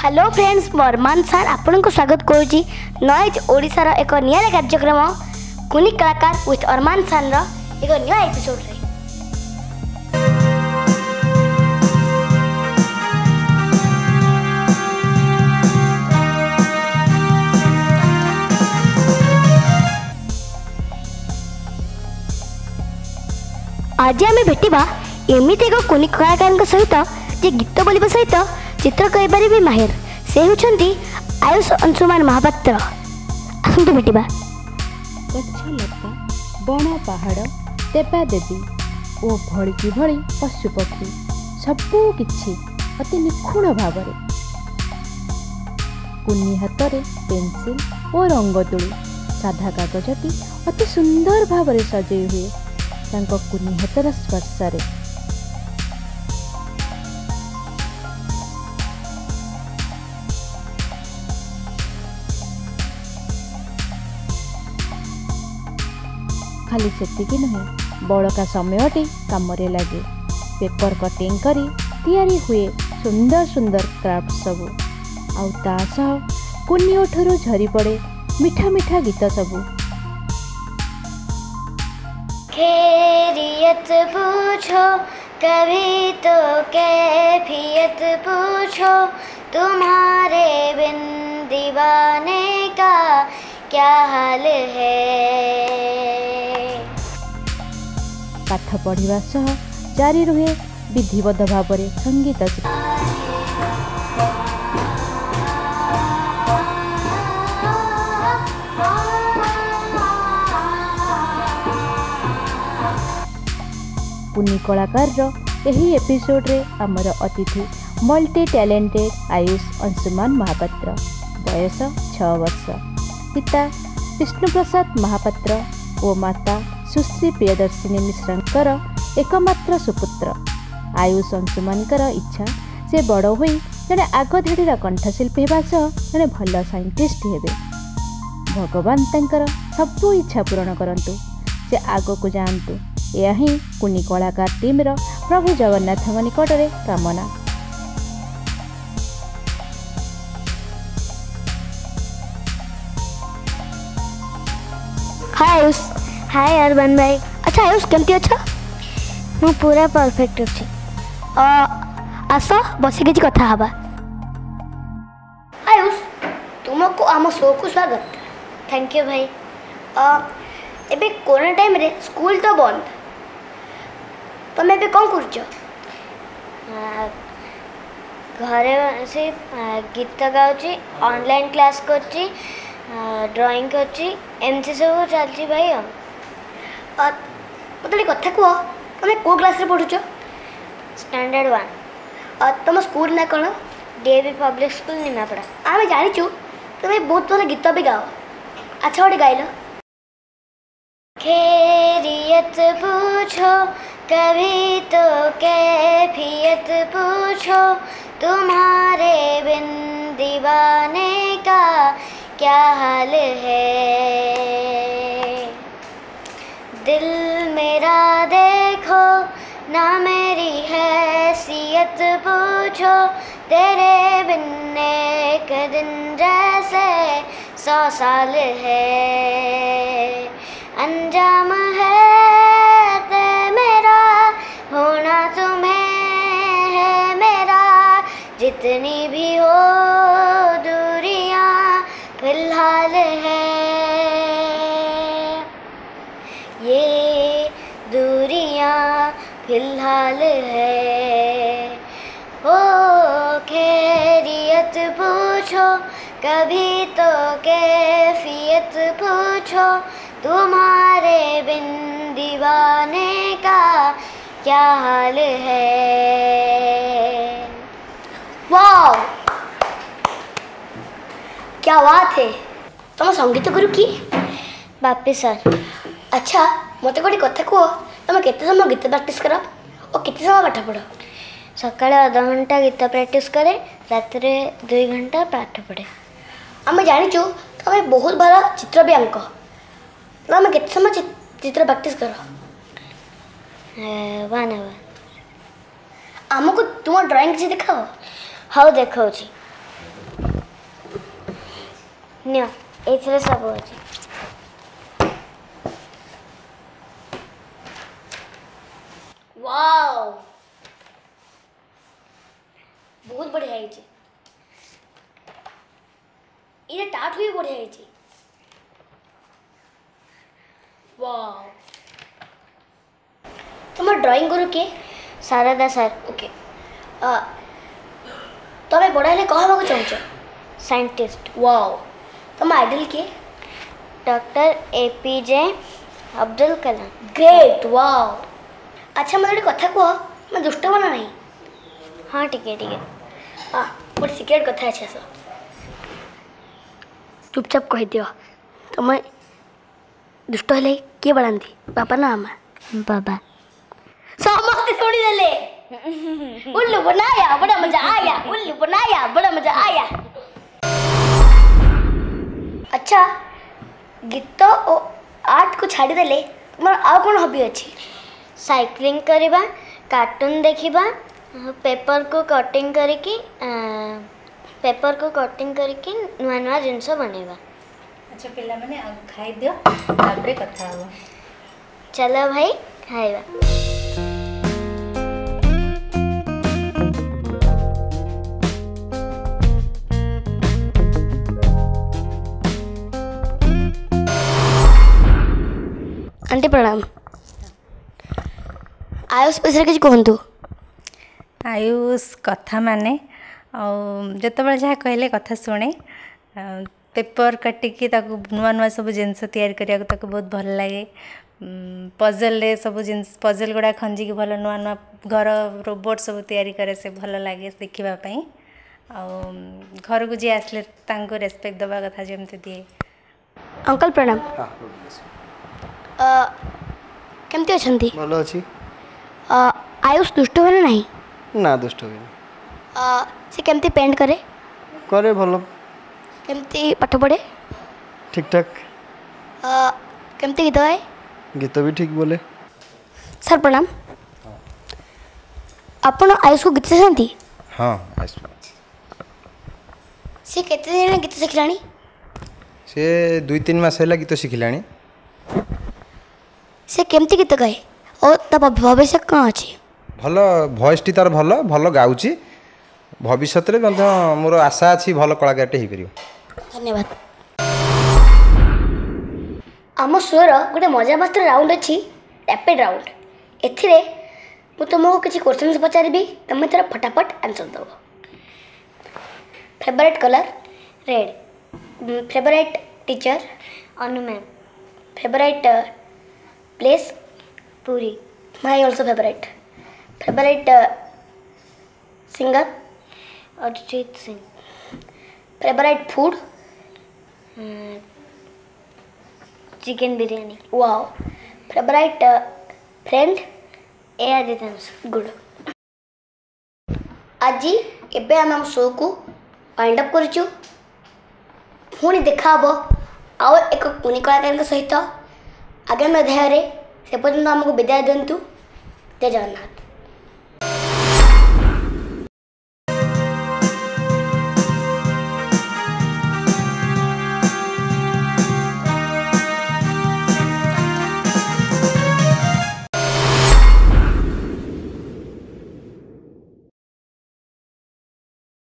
Hello friends मरमान सार आपन को स्वागत करुँची नॉइज ओडिशार एक नियारा कार्यक्रम कुनी कलाकार विथ अरमान सार एक नया एपिसोड रे। आज आम भेटा एमती एक कुनी कलाकार सहित जे गीत बोलवा सहित चित्र कहबारे भी माहिर से होती आयुष अंशुमान महापात्र। आसतु भेटा। गछलता बण पहाड़ देवा देवी ओ भड़ी भड़ी पशुपक्षी सबू किछि अति निखुण भाव कुनी हाथ में पेंसिल और रंग तुली साधा कागजटी अति सुंदर भाव सजई हुए तांको कुनी हाथर स्पर्श खाली सेतिकी नुहे बड़का समयटी काम लगे पेपर कटिंग करी तैयारी हुए सुंदर सुंदर क्राफ्ट सबू आउ ता सह कुनी ओठरू झरी पड़े मीठा मीठा गीत सबू। खैरियत पूछो कभी तो कैफियत पूछो तुम्हारे बिन दीवाने का क्या हाल है। पाठ पढ़िबा सह जारी रुहे विधिबद्ध भाव में संगीत कुनी कलाकार यही एपिसोड रे आमर अतिथि मल्टी टैलेंटेड आयुष अंशुमान महापात्र बयस 6 वर्ष पिता विष्णुप्रसाद महापात्र और माता सुश्री प्रियदर्शिनी मिश्रा एकमात्र सुपुत्र आयुष अंशुमानकर इच्छा से बड़ हो जड़े आग धाड़ीर कंठशिल्पी होगा जड़े भल साइंटिस्ट हेबे। भगवान तंकर सबू इच्छा पूरण करंतु से आग को जातु यह ही कुनी कलाकार टीम्र प्रभु जगन्नाथ निकट में कामना। हाय आयुष। हाय अरमान भाई। अच्छा आयुष केमती अच्छा? मु पूरा परफेक्ट अच्छी। आस बस कि कथा हवा। आयुष तुमको आम शो को स्वागत। थैंक यू भाई। एबे कोरोना टाइम रे स्कूल तो बंद तुम एबे कौन कर घरे से गीत गाँची ऑनलाइन क्लास करची ड्राइंग करची एमती सब चलती भाई। मतलब कथा कह तुम कौ क्लास रे पढ़ुच? स्टैंडर्ड 1। तुम स्कूल ना कौन? DAV public school Nimapara. आम जाचु तुम बहुत भल गीत भी गाओ। अच्छा गोटे गाइल। खैरियत पूछो कभी तो कैफियत पूछो तुम्हारे बिन दीवाने का क्या हाल है। दिल मेरा देखो ना मेरी हैसियत पूछो तेरे बिन एक दिन जैसे 100 साल है। अंजाम है ते मेरा होना तुम्हें है मेरा जितनी भी हो दूरियां फिलहाल है ये दूरियां फिलहाल है। ओ खैरियत पूछो कभी तो कैफियत पूछो तुम्हारे बिन दीवाने का क्या हाल है। वाह क्या बात है। तुम संगीत गुरु की बापी सर। अच्छा मत गोटे कथा कह तुम केते समय गीत प्रैक्टिस कर और केते समय पाठ पढ़? सकाଳେ 1/2 घंटा गीत प्रैक्टिस करे रात 2 घंटा पाठ पढ़े। आम जाचु तुम बहुत भल चित्र भी आंक तुम केते समय चित्र प्रैक्टिस कर? 1 आवर। आमको तुम ड्राइंग किसी दिखाओ। हाँ देखा। नियो एथिरे सब अछि वाओ बहुत बढ़िया है ये टाट हुई बढ़िया है वाओ तुम ड्राइंग करू के शारदा सर ओके तुम्हें बड़ा हेले कह हवा चाहूच साइंटिस्ट वाओ तुम आइडल के doctor APJ Abdul Kalam great wow अच्छा मतलब कथा कह मैं दुष्ट बना नहीं हाँ ठीक है हाँ गोटे सिक्रेट कथा अच्छे सर चुपचाप कह दियो तुम दुष्ट हेले किए बढ़ाती बापा ना मामा बाबा समस्त सुनी देले उल्लू बनाया बड़ा मजा आया उल्लू बनाया बड़ा मजा आया अच्छा गीत और आर्ट को छाड़ी देले तुम आउ कौन हॉबी अच्छी साइक्लिंग करवा कार्टून देखिबा पेपर को कटिंग करके नुआ नुआ जिनस बनैबा अच्छा पिला माने खाई दियो तापरे कथा हो चलो भाई खाइबा आंटी प्रणाम आयुष विषय किसी कहतु आयुष कथा माने जिते जहाँ कहले कथा शुणे पेपर काटिकी नुआ नुआ सब जिनस तैयारी करने बहुत भल लगे पजल सब जिनस पजल गुड़ा खंजिकी भल नुआ नुआ घर रोबोट सब तैयारी करे से भल लगे देखापी घर को जी आसले रेस्पेक्ट दवा कथा जमती दिए अंकल प्रणाम केमती अच्छी भल अच्छी आयुष दुष्ट हुए ना ना दुष्ट हुए से केमती पेंट करे करे भल केमती पाठ पढ़े ठीक ठाक केमती गीत गाए गीत भी ठीक बोले सर प्रणाम आपण आयुष को गीत सिखाती हाँ सी केते दिन गीत शिखलाणी से 2-3 मास है गीत शिखिलाणी से केमती गीत गाए और ता भविष्य कौन अच्छी भल भॉइस टी तार भल भल गाउची भविष्य में मोर आशा अच्छी भल कलाकार हो पार धन्यवाद आम स्वर गोटे मजा मस्त राउंड अच्छी रैपिड राउंड एथिरे मु तुमको किसी क्वेश्चन पचारि तुम तार फटाफट आंसर दब favourite colour red favourite teacher Anu ma'am favourite place Puri माई also favourite favourite singer Arijit Singh favourite food chicken biryani wow favourite friend ए आदित्यांश गुड आज एबे आम शो को वाइंड अप करूँ पुणी देखा आउ एक कुनी कलाकार सहित आगामी अध्याय से पर्यटन आमको विदाय दिंतु जय जगन्नाथ।